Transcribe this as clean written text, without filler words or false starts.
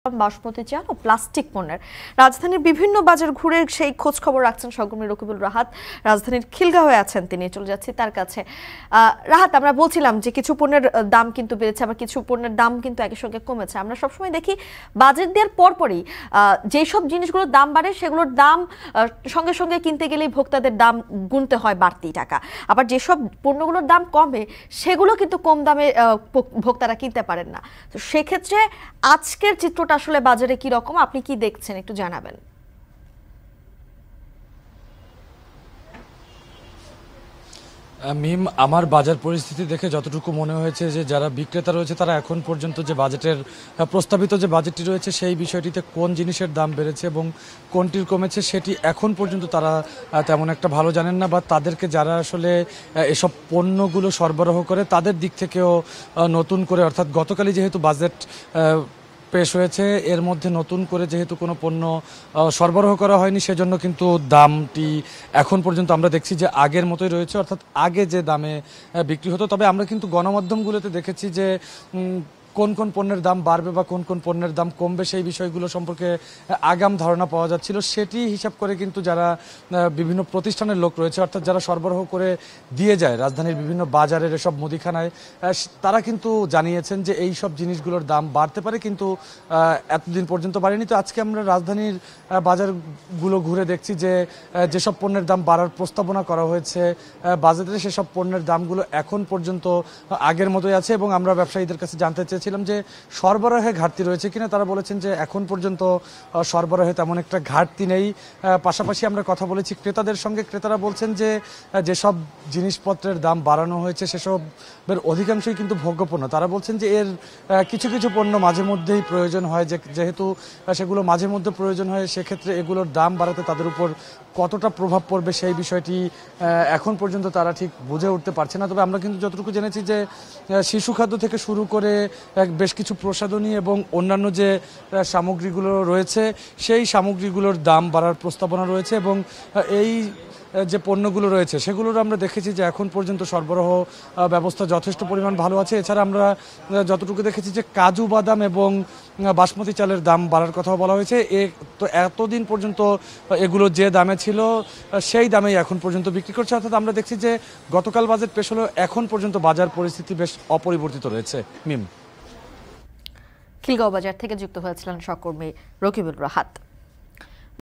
বাসমতি চাল ও প্লাস্টিক পণ্যের রাজধানীর বিভিন্ন বাজার ঘুরে সেই খোঁজ খবর রাখছেন সহকর্মী রকিবুল রাহাত। রাজধানীর খিলগাঁওয়ে আছেন তিনি, চলে যাচ্ছি তার কাছে। রাহাত, আমরা বলছিলাম যে কিছু পণ্যের দাম কিন্তু বেড়েছে, আবার কিছু পণ্যের দাম কিন্তু একই সঙ্গে কমেছে। আমরা সবসময় দেখি বাজেট দেওয়ার পরপরই যেসব জিনিসগুলোর দাম বাড়ে সেগুলোর দাম সঙ্গে সঙ্গে কিনতে গেলেই ভোক্তাদের দাম গুনতে হয় বাড়তি টাকা, আবার যেসব পণ্যগুলোর দাম কমে সেগুলো কিন্তু কম দামে ভোক্তারা কিনতে পারেন না। তো সেক্ষেত্রে আজকের চিত্রটা আসলে বাজারে কি রকম, আপনি কি দেখছেন একটু জানাবেন। মিম, আমার বাজার পরিস্থিতি দেখে যতটুকু মনে হয়েছে যে যারা বিক্রেতা রয়েছে তারা এখন পর্যন্ত যে বাজেটের প্রস্তাবিত যে বাজেটটি রয়েছে সেই বিষয়টিতে কোন জিনিসের দাম বেড়েছে এবং কোনটির কমেছে সেটি এখন পর্যন্ত তারা তেমন একটা ভালো জানেন না, বা তাদেরকে যারা আসলে এসব পণ্যগুলো সরবরাহ করে তাদের দিক থেকেও নতুন করে, অর্থাৎ গতকালই যেহেতু বাজেট পেশ হয়েছে, এর মধ্যে নতুন করে যেহেতু কোনো পণ্য সরবরাহ করা হয়নি সেজন্য কিন্তু দামটি এখন পর্যন্ত আমরা দেখছি যে আগের মতোই রয়েছে, অর্থাৎ আগে যে দামে বিক্রি হতো। তবে আমরা কিন্তু গণমাধ্যমগুলোতে দেখেছি যে কোন কোন পণ্যের দাম বাড়বে বা কোন কোন পণ্যের দাম কমবে সেই বিষয়গুলো সম্পর্কে আগাম ধারণা পাওয়া যাচ্ছিল। সেটি হিসাব করে কিন্তু যারা বিভিন্ন প্রতিষ্ঠানের লোক রয়েছে, অর্থাৎ যারা সরবরাহ করে দিয়ে যায় রাজধানীর বিভিন্ন বাজারের এসব মুদিখানায়, তারা কিন্তু জানিয়েছেন যে এই সব জিনিসগুলোর দাম বাড়তে পারে, কিন্তু এতদিন পর্যন্ত বাড়েনি। তো আজকে আমরা রাজধানীর বাজারগুলো ঘুরে দেখছি যে যেসব পণ্যের দাম বাড়ার প্রস্তাবনা করা হয়েছে বাজারে, সেসব পণ্যের দামগুলো এখন পর্যন্ত আগের মতোই আছে। এবং আমরা ব্যবসায়ীদের কাছে জানতে ছিলাম যে সরবরাহে ঘাটতি রয়েছে কিনা। তারা বলেছেন যে এখন পর্যন্ত সরবরাহে তেমন একটা ঘাটতি নেই। পাশাপাশি আমরা কথা বলেছি ক্রেতাদের সঙ্গে, ক্রেতারা বলছেন যে যেসব জিনিসপত্রের দাম বাড়ানো হয়েছে সেসবের অধিকাংশই কিন্তু ভোগ্যপণ্য। তারা বলছেন যে এর কিছু কিছু পণ্য মাঝে মধ্যেই প্রয়োজন হয়, যেহেতু সেগুলো মাঝে মধ্যে প্রয়োজন হয় সেক্ষেত্রে এগুলোর দাম বাড়াতে তাদের উপর কতটা প্রভাব পড়বে সেই বিষয়টি এখন পর্যন্ত তারা ঠিক বুঝে উঠতে পারছে না। তবে আমরা কিন্তু যতটুকু জেনেছি যে শিশু খাদ্য থেকে শুরু করে বেশ কিছু প্রসাধনী এবং অন্যান্য যে সামগ্রীগুলো রয়েছে সেই সামগ্রীগুলোর দাম বাড়ার প্রস্তাবনা রয়েছে। এবং এই যে পণ্যগুলো রয়েছে সেগুলোর আমরা দেখেছি যে এখন পর্যন্ত সরবরাহ ব্যবস্থা যথেষ্ট পরিমাণ ভালো আছে। এছাড়া আমরা যতটুকু দেখেছি যে কাজু বাদাম এবং বাসমতি চালের দাম বাড়ার কথাও বলা হয়েছে। তো এতদিন পর্যন্ত এগুলো যে দামে ছিল সেই দামেই এখন পর্যন্ত বিক্রি করছে। অর্থাৎ আমরা দেখছি যে গতকাল বাজেট পেশ হলেও এখন পর্যন্ত বাজার পরিস্থিতি বেশ অপরিবর্তিত রয়েছে। মিম, খিলগাঁও বাজার থেকে যুক্ত হয়েছিলেন সহকর্মী রকিবুল রাহাত।